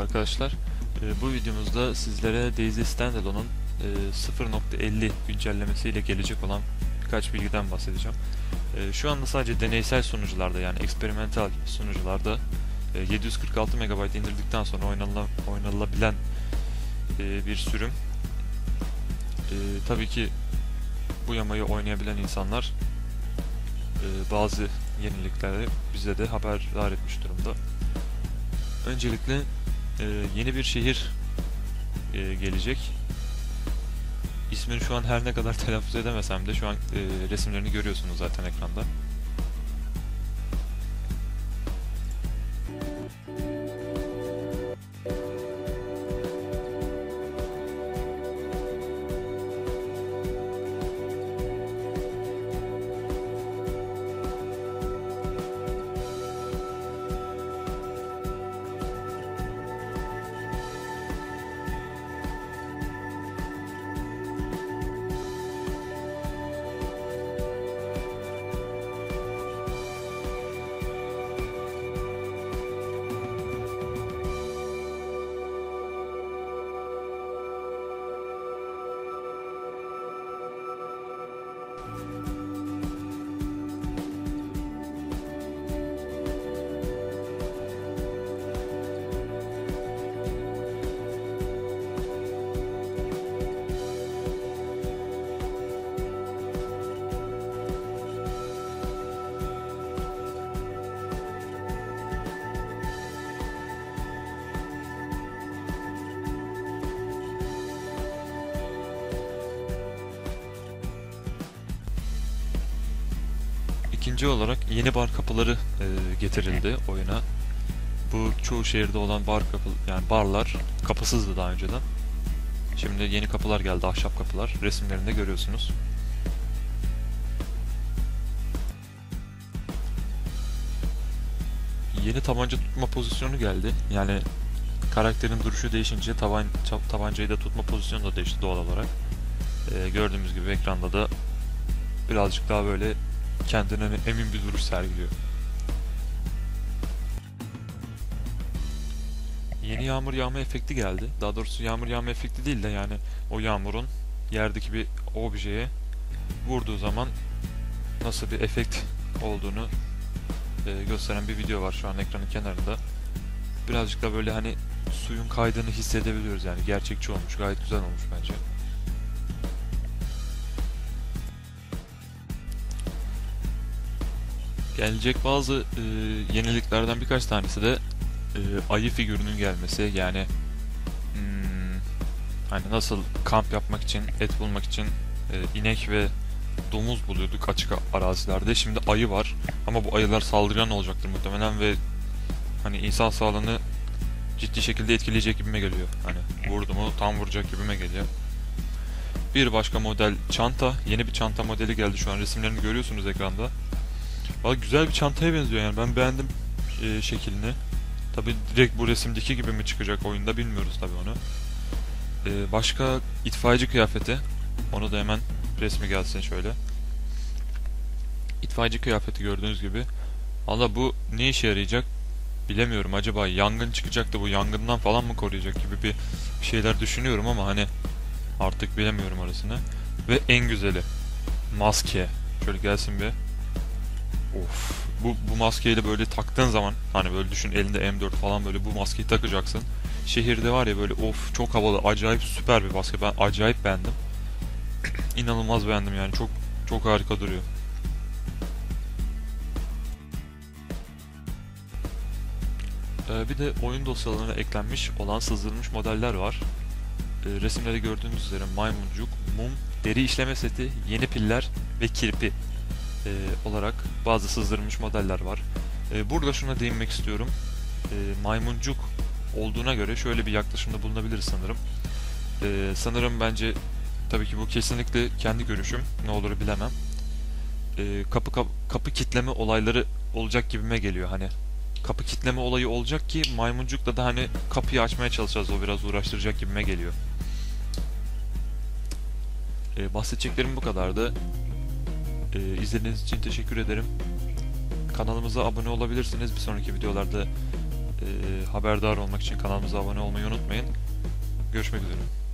Arkadaşlar, bu videomuzda sizlere Daisy Standalone'un 0.50 güncellemesiyle gelecek olan birkaç bilgiden bahsedeceğim. Şu anda sadece deneysel sunucularda, yani experimental sunucularda 746 MB indirdikten sonra oynanılabilen bir sürüm. Tabii ki bu yamayı oynayabilen insanlar bazı yenilikleri bize de haberdar etmiş durumda. Öncelikle yeni bir şehir gelecek. İsmini şu an her ne kadar telaffuz edemesem de şu an resimlerini görüyorsunuz zaten ekranda. İkinci olarak yeni bar kapıları getirildi oyuna. Bu çoğu şehirde olan barlar kapısızdı daha önceden. Şimdi yeni kapılar geldi, ahşap kapılar. Resimlerinde görüyorsunuz. Yeni tabanca tutma pozisyonu geldi. Yani karakterin duruşu değişince tabancayı da tutma pozisyonu da değişti doğal olarak. Gördüğümüz gibi ekranda da birazcık daha böyle kendinden emin bir duruş sergiliyor. Yeni yağmur yağma efekti geldi. Daha doğrusu yağmur yağma efekti değil de yani o yağmurun yerdeki bir objeye vurduğu zaman nasıl bir efekt olduğunu gösteren bir video var şu an ekranın kenarında. Birazcık da böyle hani suyun kaydığını hissedebiliyoruz, yani gerçekçi olmuş, gayet güzel olmuş bence. Gelecek bazı yeniliklerden birkaç tanesi de ayı figürünün gelmesi. Yani hani nasıl kamp yapmak için, et bulmak için inek ve domuz buluyorduk açık arazilerde. Şimdi ayı var ama bu ayılar saldırgan olacaktır muhtemelen ve hani insan sağlığını ciddi şekilde etkileyecek gibime geliyor. Hani vurdu mu tam vuracak gibime geliyor. Bir başka model çanta. Yeni bir çanta modeli geldi, şu an resimlerini görüyorsunuz ekranda. Vallahi güzel bir çantaya benziyor, yani ben beğendim şeklini. Tabi direkt bu resimdeki gibi mi çıkacak oyunda bilmiyoruz tabi onu. Başka itfaiyeci kıyafeti. Onu da hemen resmi gelsin şöyle. İtfaiyeci kıyafeti gördüğünüz gibi. Valla bu ne işe yarayacak bilemiyorum. Acaba yangın çıkacaktı, bu yangından falan mı koruyacak gibi bir şeyler düşünüyorum ama hani artık bilemiyorum arasını. Ve en güzeli maske. Şöyle gelsin bir. Of, bu maskeyle böyle taktığın zaman, hani böyle düşün, elinde M4 falan, böyle bu maskeyi takacaksın. Şehirde var ya böyle, of, çok havalı, acayip süper bir maske. Ben acayip beğendim. İnanılmaz beğendim yani, çok çok harika duruyor. Bir de oyun dosyalarına eklenmiş olan sızdırılmış modeller var. Resimleri gördüğünüz üzere maymuncuk, mum, deri işleme seti, yeni piller ve kirpi olarak bazı sızdırılmış modeller var. Burada şuna değinmek istiyorum. Maymuncuk olduğuna göre şöyle bir yaklaşımda bulunabiliriz sanırım. Sanırım bence, tabii ki bu kesinlikle kendi görüşüm, ne olur bilemem. Kapı kitleme olayları olacak gibime geliyor. Hani kapı kitleme olayı olacak ki maymuncukla da hani kapıyı açmaya çalışacağız, o biraz uğraştıracak gibime geliyor. Bahsedeceklerim bu kadardı. İzlediğiniz için teşekkür ederim. Kanalımıza abone olabilirsiniz. Bir sonraki videolarda Haberdar olmak için kanalımıza abone olmayı unutmayın. Görüşmek üzere.